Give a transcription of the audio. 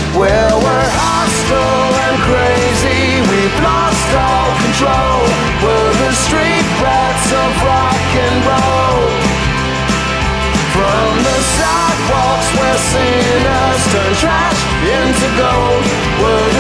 where we're hostile and crazy. We've lost all control. We're the street rats of rock and roll. From the sidewalks where sinners turn trash into gold, we're